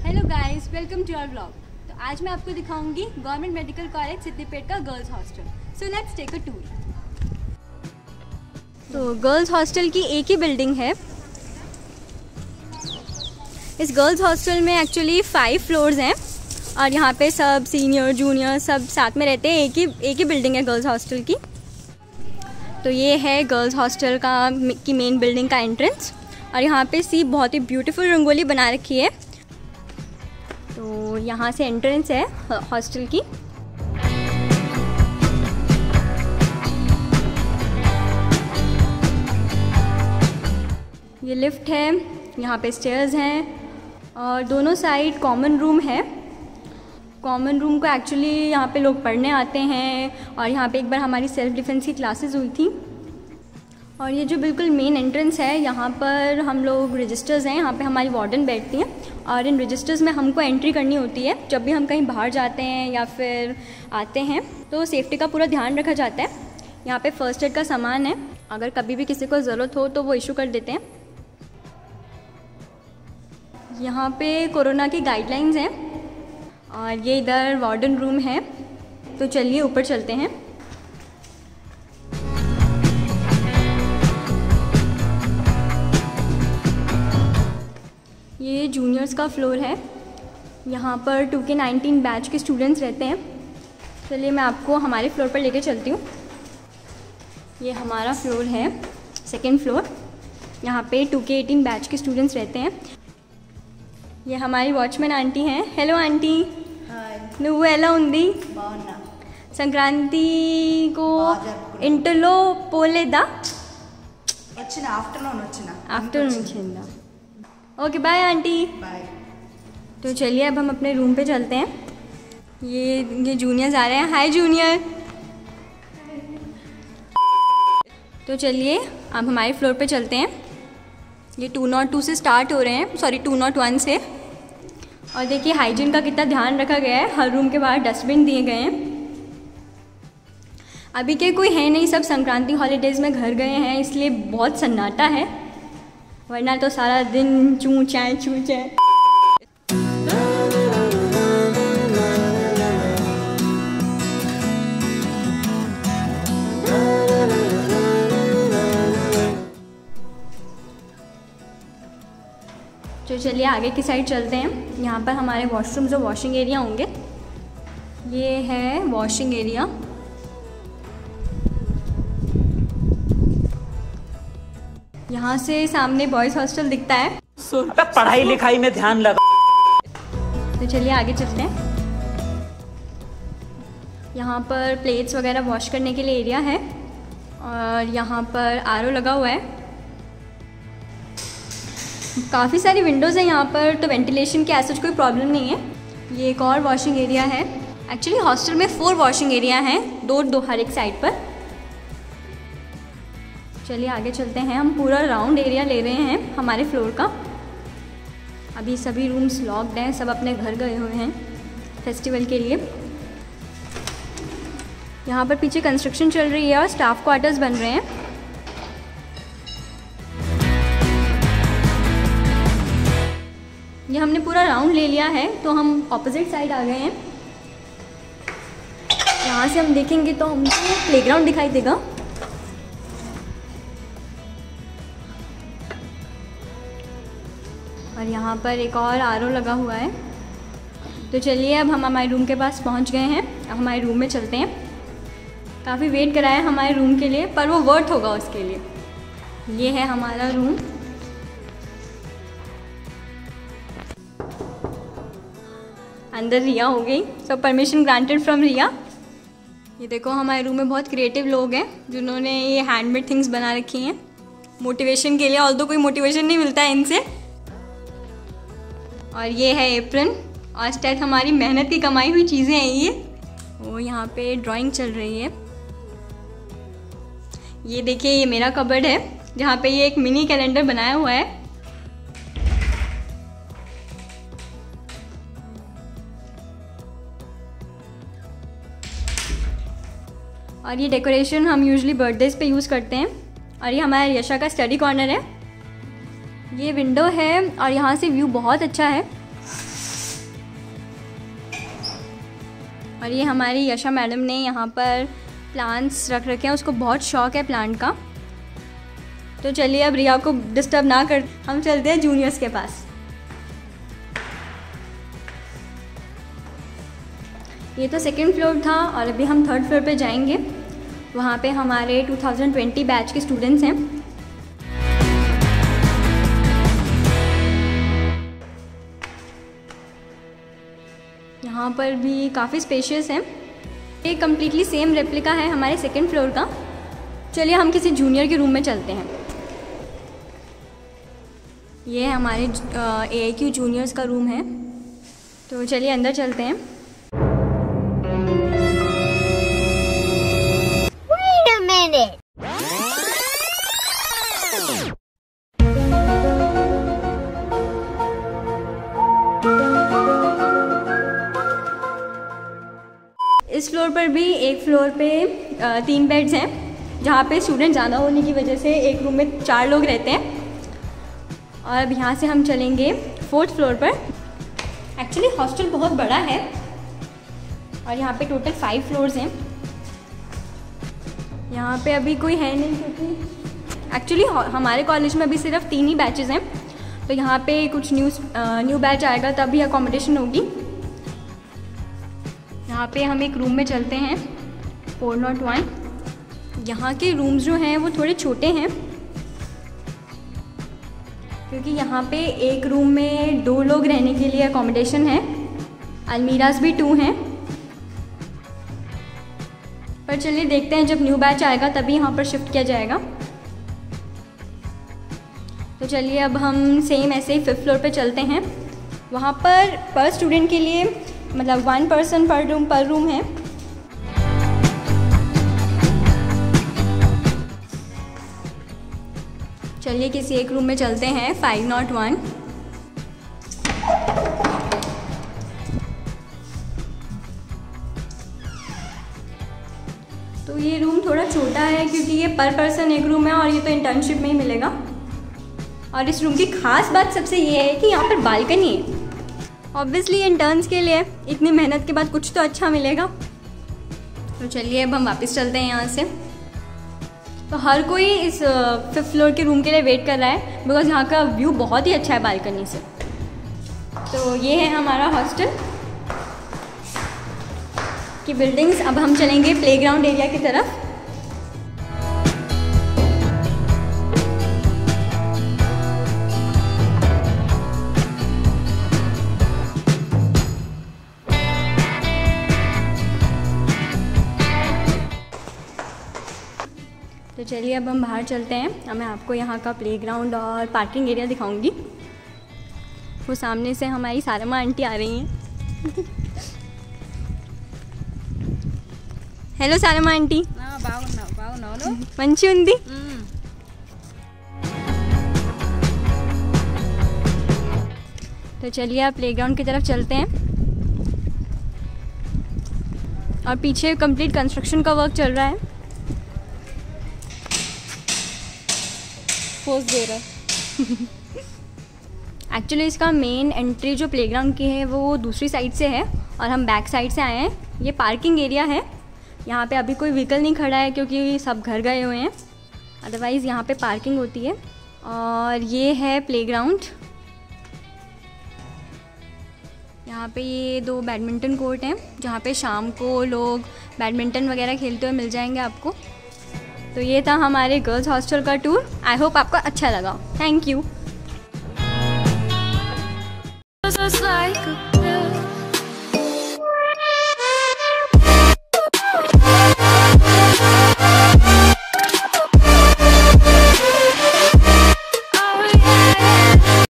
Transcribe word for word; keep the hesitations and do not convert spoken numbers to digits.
Hello guys, welcome to our vlog. तो आज मैं आपको दिखाऊंगी गवर्नमेंट मेडिकल कॉलेज सिद्दीपेट का girls hostel. So let's take a tour. तो गर्ल्स हॉस्टल की एक ही बिल्डिंग है। इस गर्ल्स हॉस्टल में एक्चुअली फाइव फ्लोर्स हैं और यहाँ पे सब सीनियर जूनियर सब साथ में रहते हैं। एक ही एक ही बिल्डिंग है गर्ल्स हॉस्टल की। तो ये है गर्ल्स हॉस्टल का की मेन बिल्डिंग का एंट्रेंस और यहाँ पे सी बहुत ही ब्यूटीफुल रंगोली बना रखी है। तो यहाँ से एंट्रेंस है हॉस्टल की। ये लिफ्ट है, यहाँ पे स्टेयर्स हैं और दोनों साइड कॉमन रूम है। कॉमन रूम को एक्चुअली यहाँ पे लोग पढ़ने आते हैं और यहाँ पे एक बार हमारी सेल्फ डिफेंस की क्लासेस हुई थी। और ये जो बिल्कुल मेन एंट्रेंस है, यहाँ पर हम लोग रजिस्टर्स हैं, यहाँ पे हमारी वार्डन बैठती हैं और इन रजिस्टर्स में हमको एंट्री करनी होती है। जब भी हम कहीं बाहर जाते हैं या फिर आते हैं तो सेफ्टी का पूरा ध्यान रखा जाता है। यहाँ पे फर्स्ट एड का सामान है, अगर कभी भी किसी को ज़रूरत हो तो वो इशू कर देते हैं। यहाँ पे कोरोना की गाइडलाइंस हैं और ये इधर वार्डन रूम है। तो चलिए ऊपर चलते हैं। ये जूनियर्स का फ्लोर है, यहाँ पर टू के नाइनटीन बैच के स्टूडेंट्स रहते हैं। चलिए मैं आपको हमारे फ्लोर पर लेके चलती हूँ। ये हमारा फ्लोर है, सेकंड फ्लोर। यहाँ पे टू के एटीन बैच के स्टूडेंट्स रहते हैं। ये हमारी वॉचमैन आंटी हैं। Hello aunty. हाय। నువ్వు ఎలా ఉంది? బాగున్నా। సంక్రాంతి को ఇంటర్లో పోలేదా? వచ్చిన ఆఫ్టర్నూన్ వచ్చిన आफ्टरनून వచ్చిందా? Okay bye aunty. बाय। तो चलिए अब हम अपने रूम पे चलते हैं। ये ये जूनियर्स आ रहे हैं। Hi junior. तो चलिए अब हमारे फ्लोर पे चलते हैं। ये टू नॉट टू से स्टार्ट हो रहे हैं, सॉरी टू नॉट वन से। और देखिए हाइजीन का कितना ध्यान रखा गया है। हर रूम के बाहर डस्टबिन दिए गए हैं। अभी के कोई है नहीं, सब संक्रांति हॉलीडेज़ में घर गए हैं, इसलिए बहुत सन्नाटा है, वरना तो सारा दिन चूँ चाय चूँ चाय। तो चलिए आगे की साइड चलते हैं। यहाँ पर हमारे वॉशरूम्स और वॉशिंग एरिया होंगे। ये है वॉशिंग एरिया। यहाँ से सामने बॉयज़ हॉस्टल दिखता है। पढ़ाई लिखाई में ध्यान लगा। तो चलिए आगे चलते हैं। यहाँ पर प्लेट्स वगैरह वॉश करने के लिए एरिया है और यहाँ पर आर ओ लगा हुआ है। काफ़ी सारी विंडोज़ हैं यहाँ पर, तो वेंटिलेशन की ऐसा कोई प्रॉब्लम नहीं है। ये एक और वॉशिंग एरिया है। एक्चुअली हॉस्टल में फोर वॉशिंग एरिया हैं, दो दो हर एक साइड पर। चलिए आगे चलते हैं। हम पूरा राउंड एरिया ले रहे हैं हमारे फ्लोर का। अभी सभी रूम्स लॉक्ड हैं, सब अपने घर गए हुए हैं फेस्टिवल के लिए। यहाँ पर पीछे कंस्ट्रक्शन चल रही है और स्टाफ क्वार्टर्स बन रहे हैं। ये हमने पूरा राउंड ले लिया है, तो हम ऑपोजिट साइड आ गए हैं। यहाँ से हम देखेंगे तो हमको प्लेग्राउंड दिखाई देगा। और यहाँ पर एक और आर ओ लगा हुआ है। तो चलिए अब हम हमारे रूम के पास पहुँच गए हैं। अब हमारे रूम में चलते हैं। काफ़ी वेट कराया हमारे रूम के लिए, पर वो वर्थ होगा उसके लिए। ये है हमारा रूम। अंदर रिया हो गई, सब परमिशन ग्रांटेड फ्रॉम रिया। ये देखो हमारे रूम में बहुत क्रिएटिव लोग हैं जिन्होंने ये हैंडमेड थिंग्स बना रखी हैं मोटिवेशन के लिए। ऑल्दो कोई मोटिवेशन नहीं मिलता है इनसे। और ये है एप्रन और स्टेट, हमारी मेहनत की कमाई हुई चीज़ें हैं ये। वो यहाँ पे ड्राइंग चल रही है। ये देखिए ये मेरा कबर्ड है जहाँ पे ये एक मिनी कैलेंडर बनाया हुआ है। और ये डेकोरेशन हम यूजुअली बर्थडेज पे यूज़ करते हैं। और ये हमारा यशा का स्टडी कॉर्नर है। ये विंडो है और यहाँ से व्यू बहुत अच्छा है। और ये हमारी यशा मैडम ने यहाँ पर प्लांट्स रख रखे हैं, उसको बहुत शौक है प्लांट का। तो चलिए अब रिया को डिस्टर्ब ना कर, हम चलते हैं जूनियर्स के पास। ये तो सेकंड फ्लोर था और अभी हम थर्ड फ्लोर पे जाएंगे। वहाँ पे हमारे टू थाउजेंड ट्वेंटी बैच के स्टूडेंट्स हैं। यहाँ पर भी काफ़ी स्पेशियस है। ये कम्प्लीटली सेम रेप्लिका है हमारे सेकंड फ्लोर का। चलिए हम किसी जूनियर के रूम में चलते हैं। ये हमारे ए आई क्यू जूनियर्स का रूम है, तो चलिए अंदर चलते हैं। Wait a minute. इस फ्लोर पर भी एक फ्लोर पे तीन बेड्स हैं, जहाँ पे स्टूडेंट ज़्यादा होने की वजह से एक रूम में चार लोग रहते हैं। और अब यहाँ से हम चलेंगे फोर्थ फ्लोर पर। एक्चुअली हॉस्टल बहुत बड़ा है और यहाँ पे टोटल फाइव फ्लोर्स हैं। यहाँ पे अभी कोई है नहीं, क्योंकि एक्चुअली हमारे कॉलेज में अभी सिर्फ तीन ही बैचेस हैं। तो यहाँ पे कुछ न्यू न्यू बैच आएगा तभी अकोमोडेशन होगी। यहाँ पे हम एक रूम में चलते हैं, फोर नॉट वन। यहाँ के रूम्स जो हैं वो थोड़े छोटे हैं, क्योंकि यहाँ पे एक रूम में दो लोग रहने के लिए अकोमोडेशन है। अलमीराज भी टू हैं। पर चलिए देखते हैं, जब न्यू बैच आएगा तभी यहाँ पर शिफ्ट किया जाएगा। तो चलिए अब हम सेम ऐसे ही फिफ्थ फ्लोर पे चलते हैं। वहाँ पर पर स्टूडेंट के लिए मतलब वन पर्सन पर रूम पर रूम है। चलिए किसी एक रूम में चलते हैं, फाइव नॉट वन। तो ये रूम थोड़ा छोटा है, क्योंकि ये पर पर्सन एक रूम है और ये तो इंटर्नशिप में ही मिलेगा। और इस रूम की खास बात सबसे ये है कि यहाँ पर बालकनी है। ऑब्वियसली इंटर्न्स के लिए इतनी मेहनत के बाद कुछ तो अच्छा मिलेगा। तो चलिए अब हम वापस चलते हैं यहाँ से। तो हर कोई इस फिफ्थ फ्लोर के रूम के लिए वेट कर रहा है, बिकॉज यहाँ का व्यू बहुत ही अच्छा है बालकनी से। तो ये है हमारा हॉस्टल की बिल्डिंग्स। अब हम चलेंगे प्लेग्राउंड एरिया की तरफ। तो चलिए अब हम बाहर चलते हैं। अब मैं आपको यहाँ का प्लेग्राउंड और पार्किंग एरिया दिखाऊंगी। वो सामने से हमारी सारमा आंटी आ रही हैं। Hello सारमा aunty. मंची उंदी। तो चलिए आप प्लेग्राउंड की तरफ चलते हैं। और पीछे कंप्लीट कंस्ट्रक्शन का वर्क चल रहा है। पोज दे रहा है। एक्चुअली इसका मेन एंट्री जो प्लेग्राउंड की है वो दूसरी साइड से है और हम बैक साइड से आए हैं। ये पार्किंग एरिया है। यहाँ पे अभी कोई व्हीकल नहीं खड़ा है क्योंकि सब घर गए हुए हैं, अदरवाइज़ यहाँ पे पार्किंग होती है। और ये है प्लेग्राउंड। यहाँ पे ये दो बैडमिंटन कोर्ट हैं जहाँ पे शाम को लोग बैडमिंटन वगैरह खेलते हुए मिल जाएंगे आपको। तो ये था हमारे गर्ल्स हॉस्टल का टूर। आई होप आपको अच्छा लगा। Thank you.